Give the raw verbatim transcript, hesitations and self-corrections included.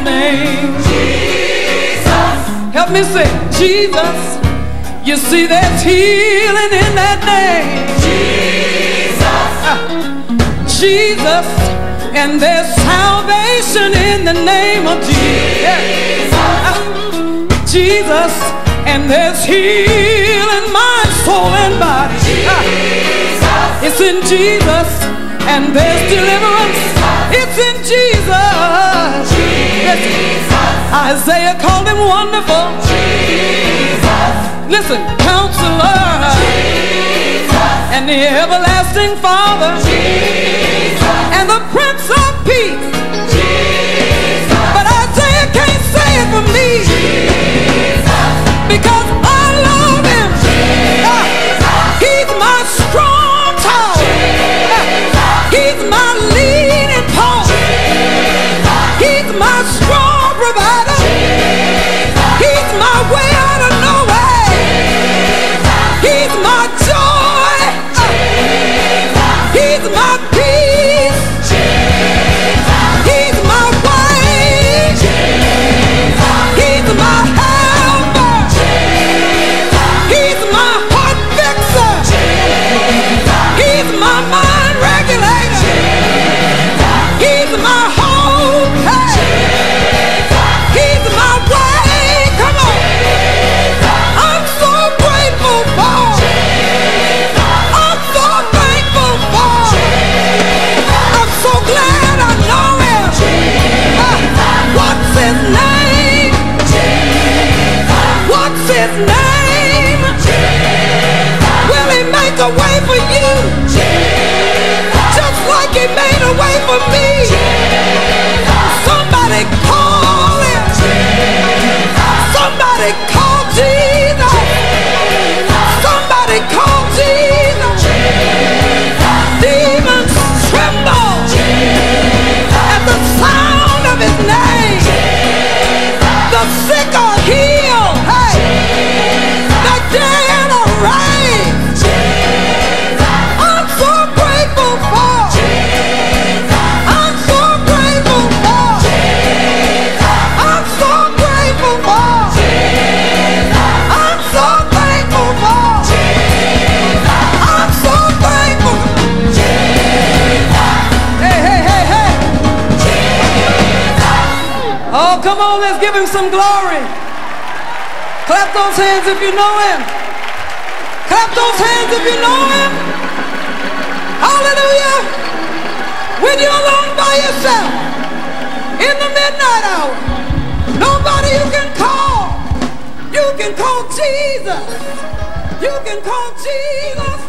name. Jesus. Help me say, Jesus. You see, there's healing in that name. Jesus. Uh, Jesus. And there's salvation in the name of Jesus. Uh, Jesus. And there's healing mind, soul, and body. Uh, it's in Jesus. And there's deliverance. It's in Jesus. Jesus. Isaiah called him wonderful. Jesus. Listen, Counselor. Jesus. And the everlasting Father. Jesus. And the Prince of Peace. Jesus. But Isaiah can't say it for me. Jesus. Because I love him. Jesus. He's my strong tower. He's my leading post. He's my strong provider. He's my way out of no way. He's my joy. He's my peace. He's my way. He's my helper. He's my heart fixer. He's my mind regulator. He's my hope. Hey. He's my way. Come on. I'm so grateful for. I'm so thankful for. I'm so glad I know him. Uh, what's his name? What's his name? Will he make a way for you? Just like he made a way for me. Somebody call him. Somebody call Jesus. Somebody call Jesus. Demons tremble at the sound of his name. The sick are healed. Hey, the dead are raised. I'm so grateful for. I'm so grateful for. I'm so grateful for. I'm so thankful for. I'm so thankful. Hey, hey, hey, hey. Oh, come on, let's give him some glory. Clap those hands if you know him. Clap those hands if you know him. Hallelujah. When you're alone by yourself in the midnight hour, nobody you can call. You can call Jesus. You can call Jesus.